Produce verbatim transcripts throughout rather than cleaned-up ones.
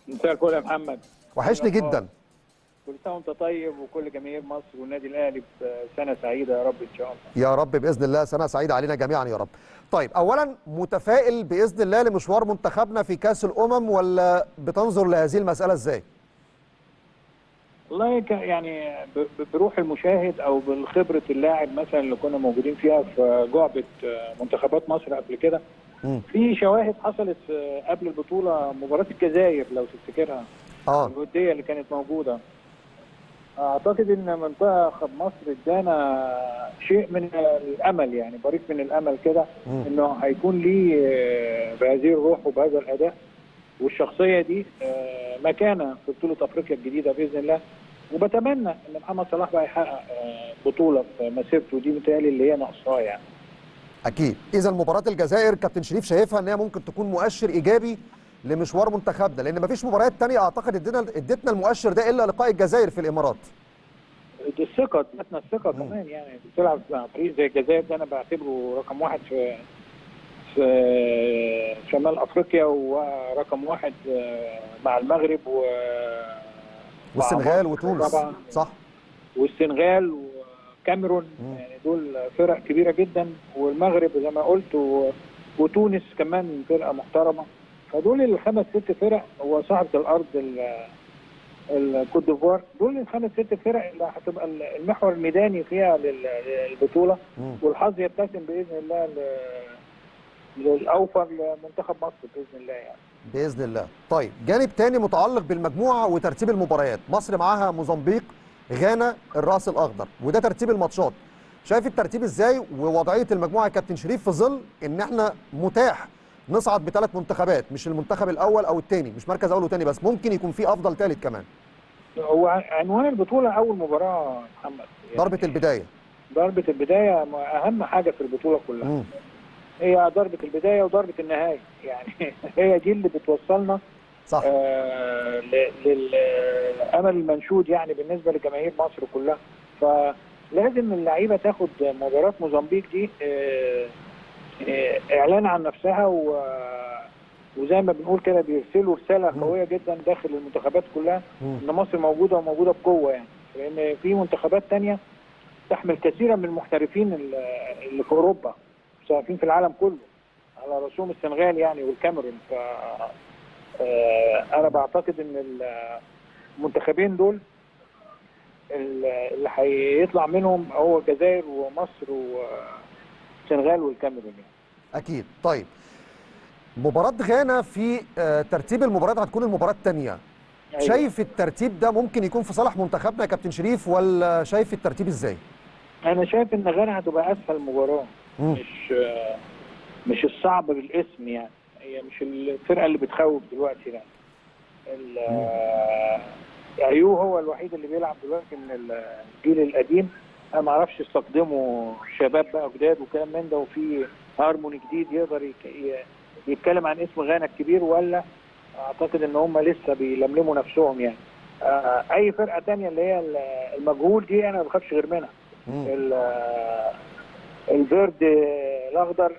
مساء الفل يا محمد. وحشني جدا. كل سنه وانت طيب وكل جماهير مصر والنادي الاهلي بسنه سعيده يا رب ان شاء الله. يا رب باذن الله سنه سعيده علينا جميعا يا رب. طيب اولا متفائل باذن الله لمشوار منتخبنا في كاس الامم ولا بتنظر لهذه المساله ازاي؟ والله يعني بروح المشاهد او بالخبره اللاعب مثلا اللي كنا موجودين فيها في جعبه منتخبات مصر قبل كده، في شواهد حصلت قبل البطوله، مباراه الجزائر لو تفتكرها اه الوديه اللي كانت موجوده. اعتقد ان منتخب مصر ادانا شيء من الامل، يعني بريق من الامل كده انه هيكون ليه بهذه الروح وبهذا الاداء والشخصيه دي مكانه في بطوله افريقيا الجديده باذن الله. وبتمنى ان محمد صلاح بقى يحقق بطوله في مسيرته دي، متهيألي اللي هي ناقصاه يعني. اكيد. اذا مباراه الجزائر كابتن شريف شايفها ان هي ممكن تكون مؤشر ايجابي لمشوار منتخبنا، لان مفيش مباريات ثانيه اعتقد ادينا ادتنا المؤشر ده الا لقاء الجزائر في الامارات. الثقه ادتنا الثقه كمان، يعني بتلعب مع فريق زي الجزائر ده انا بعتبره رقم واحد في في شمال افريقيا، ورقم واحد مع المغرب و والسنغال وتونس طبعا صح، والسنغال وكاميرون، يعني دول فرق كبيره جدا، والمغرب زي ما قلت و... وتونس كمان فرقه محترمه. فدول الخمس ست فرق، هو صاحبه الارض الكوت ديفوار، دول الخمس ست فرق اللي هتبقى المحور الميداني فيها للبطوله، والحظ يبتسم باذن الله للاوفر لمنتخب مصر باذن الله يعني. باذن الله. طيب جانب تاني متعلق بالمجموعه وترتيب المباريات، مصر معاها موزمبيق، غانا، الراس الاخضر، وده ترتيب الماتشات. شايف الترتيب ازاي ووضعيه المجموعه يا كابتن شريف في ظل ان احنا متاح نصعد بثلاث منتخبات، مش المنتخب الاول او الثاني، مش مركز اول وثاني بس، ممكن يكون في افضل ثالث كمان. هو عنوان البطوله اول مباراه محمد، يعني ضربه البدايه. ضربه البدايه اهم حاجه في البطوله كلها. مم. هي ضربه البدايه وضربه النهايه، يعني هي دي اللي بتوصلنا صح آه للامل المنشود يعني بالنسبه لجماهير مصر كلها. فلازم اللعيبه تاخد مباراه موزمبيق دي آه آه اعلان عن نفسها، و وزي ما بنقول كده بيرسلوا رساله قويه جدا داخل المنتخبات كلها ان مصر موجوده وموجوده بقوه، يعني لان في منتخبات ثانيه تحمل كثيرا من المحترفين اللي في اوروبا، محترفين في العالم كله، على رسوم السنغال يعني والكاميرون. ف انا بعتقد ان المنتخبين دول اللي هيطلع منهم هو الجزائر ومصر والسنغال والكاميرون يعني. اكيد. طيب مباراة غانا في ترتيب المباريات هتكون المباراة الثانية. أيوة. شايف الترتيب ده ممكن يكون في صالح منتخبنا يا كابتن شريف ولا شايف الترتيب ازاي؟ أنا شايف إن غانا هتبقى أسهل مباراة، مش مش الصعب بالاسم يعني، هي مش الفرقة اللي بتخوف دلوقتي يعني. ايوه هو الوحيد اللي بيلعب دلوقتي من الجيل القديم، أنا ما أعرفش يستخدموا شباب بقى جداد وكلام من ده، وفي هارموني جديد يقدر يك... يتكلم عن اسم غانا الكبير، ولا اعتقد ان هم لسه بيلملموا نفسهم يعني. آه اي فرقه ثانيه اللي هي المجهول دي انا ما بخافش غير منها. الفيرد الاخضر،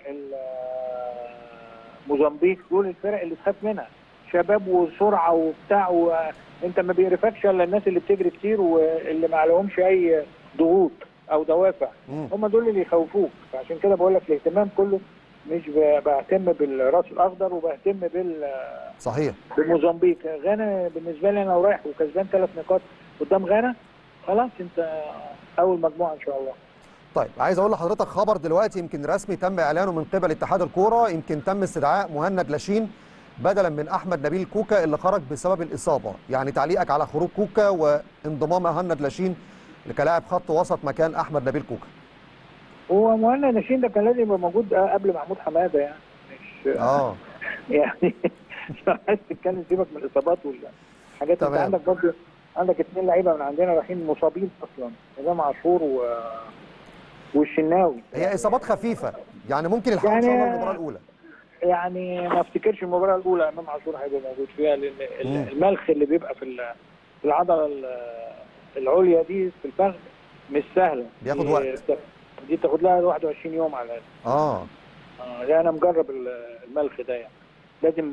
موزمبيق، دول الفرق اللي تخاف منها، شباب وسرعه وبتاع، وانت ما بيقرفكش الا الناس اللي بتجري كتير واللي ما عليهمش اي ضغوط او دوافع، هم دول اللي يخوفوك. فعشان كده بقول لك الاهتمام كله مش بهتم بالراس الاخضر وبهتم بال صحيح بموزمبيق. غانا بالنسبه لي انا لو رايح وكسبان ثلاث نقاط قدام غانا خلاص انت اول مجموعه ان شاء الله. طيب عايز اقول لحضرتك خبر دلوقتي يمكن رسمي تم اعلانه من قبل اتحاد الكوره، يمكن تم استدعاء مهند لاشين بدلا من احمد نبيل كوكا اللي خرج بسبب الاصابه. يعني تعليقك على خروج كوكا وانضمام مهند لاشين كلاعب خط وسط مكان احمد نبيل كوكا؟ هو مهند لاشين ده كان لازم يبقى موجود قبل محمود حماده يعني، مش اه يعني مش عايز تتكلم سيبك من الاصابات والحاجات. انت عندك برضه عندك اثنين لعيبه من عندنا رايحين مصابين اصلا، امام عاشور و والشناوي. هي اصابات خفيفه يعني ممكن يلحقوا يعني ان شاء الله المباراه الاولى. يعني ما افتكرش المباراه الاولى امام عاشور هيبقى موجود فيها، لان الملخ اللي بيبقى في في العضله العليا دي في الفخذ مش سهله، بياخد وقت، دي تاخد لها واحد وعشرين يوم على الاقل. اه اه يعني انا مجرب الملخ ده، يعني لازم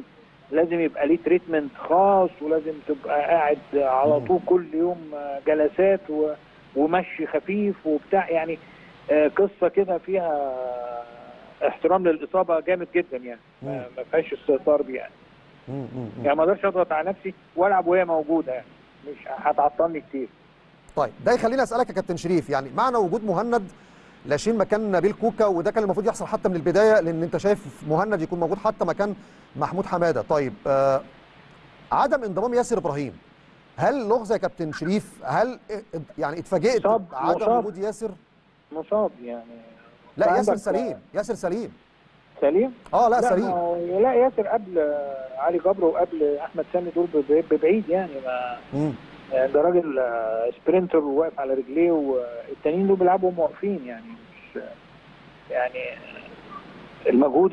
لازم يبقى ليه تريتمنت خاص، ولازم تبقى قاعد على طول كل يوم جلسات ومشي خفيف وبتاع، يعني قصه كده فيها احترام للاصابه جامد جدا يعني، ما فيهاش استهتار بيها يعني. يعني ما اقدرش اضغط على نفسي والعب وهي موجوده، يعني مش هتعطلني كتير. طيب ده يخليني اسالك يا كابتن شريف، يعني معنى وجود مهند لا شيل مكان نبيل كوكا، وده كان المفروض يحصل حتى من البدايه، لان انت شايف مهند يكون موجود حتى مكان محمود حماده. طيب آه عدم انضمام ياسر ابراهيم، هل لغز يا كابتن شريف؟ هل يعني اتفاجئت بعدم وجود ياسر؟ مصاب يعني. لا ياسر سليم، ياسر سليم سليم؟ اه لا, لا سليم. لا ياسر قبل علي جبر وقبل احمد سامي، دول ببعيد يعني. ما مم. ده راجل سبرنتر وواقف على رجليه، والتانيين دول بيلعبوا واقفين يعني. مش يعني المجهود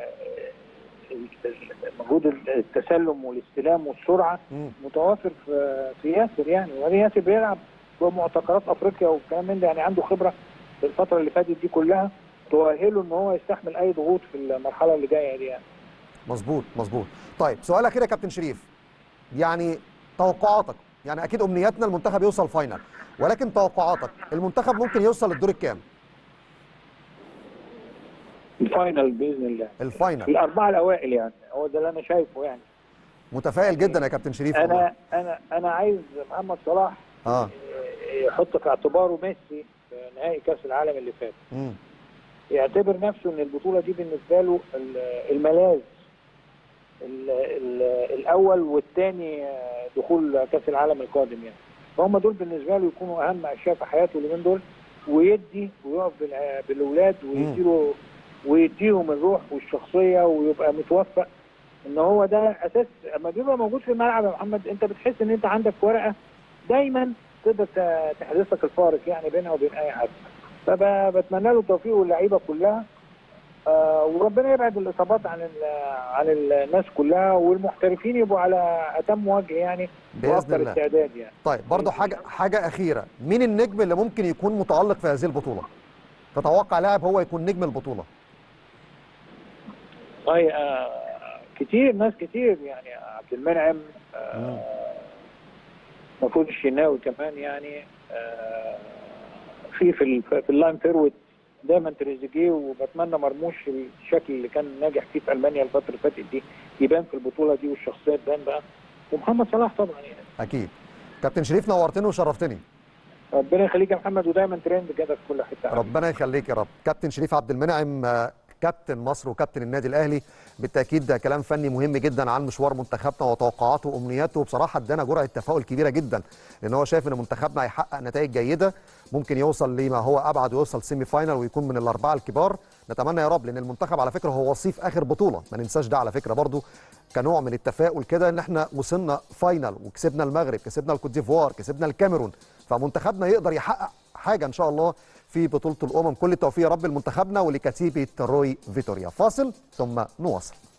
المجهود التسلم والاستلام والسرعه مم. متوافر في في ياسر يعني. وبعدين ياسر بيلعب بمعتقلات افريقيا والكلام من ده، يعني عنده خبره في الفتره اللي فاتت دي كلها تؤهله ان هو يستحمل اي ضغوط في المرحله اللي جايه دي يعني. مظبوط مظبوط. طيب سؤال اخير يا كابتن شريف، يعني توقعاتك، يعني اكيد امنياتنا المنتخب يوصل فاينل، ولكن توقعاتك المنتخب ممكن يوصل للدور الكام؟ الفاينل باذن الله، الفاينل الاربعه الاوائل يعني، هو ده اللي انا شايفه يعني. متفائل يعني جدا يا كابتن شريف. انا والله انا انا عايز محمد صلاح اه يحط في اعتباره ميسي في نهائي كاس العالم اللي فات. امم يعتبر نفسه ان البطوله دي بالنسبه له الملاذ الاول والثاني دخول كاس العالم القادم يعني. فهم دول بالنسبه له يكونوا اهم اشياء في حياته اليومين دول، ويدي ويقف بالاولاد ويديله ويديهم الروح والشخصيه، ويبقى متوفق ان هو ده اساس. اما بيبقى موجود في الملعب يا محمد، انت بتحس ان انت عندك ورقه دايما تقدر تحدث لك الفارق يعني بينها وبين اي حد. فبتمنى له التوفيق واللعيبه كلها، آه وربنا يبعد الاصابات عن عن الناس كلها، والمحترفين يبقوا على اتم وجه يعني باذن الله. استعداد يعني. طيب برضه حاجه حاجه اخيره، مين النجم اللي ممكن يكون متالق في هذه البطوله؟ تتوقع لاعب هو يكون نجم البطوله؟ طيب آه كتير، ناس كتير يعني. عبد المنعم، آه المفروض الشناوي كمان يعني. آه في في في اللاين فيرود دايما تريزيجيه، وبتمنى مرموش الشكل اللي كان ناجح فيه في المانيا الفتره اللي فاتت دي يبان في البطوله دي، والشخصيه تبان بقى، ومحمد صلاح طبعا يعني. اكيد. كابتن شريف نورتني وشرفتني. ربنا يخليك يا محمد، ودايما ترند كده في كل حته. ربنا يخليك يا رب. كابتن شريف عبد المنعم، كابتن مصر وكابتن النادي الاهلي، بالتاكيد ده كلام فني مهم جدا عن مشوار منتخبنا وتوقعاته وامنياته. بصراحه ادانا جرعه تفاؤل كبيره جدا، لان هو شايف ان منتخبنا هيحقق نتائج جيده، ممكن يوصل لما هو ابعد ويوصل سيمي فاينل ويكون من الاربعه الكبار. نتمنى يا رب، لان المنتخب على فكره هو وصيف اخر بطوله، ما ننساش ده على فكره برضو كنوع من التفاؤل كده، ان احنا وصلنا فاينل وكسبنا المغرب، كسبنا الكوت ديفوار، كسبنا الكاميرون، فمنتخبنا يقدر يحقق حاجه ان شاء الله في بطولة الأمم. كل التوفيق يا رب لمنتخبنا ولكتيبة روي فيتوريا. فاصل ثم نواصل.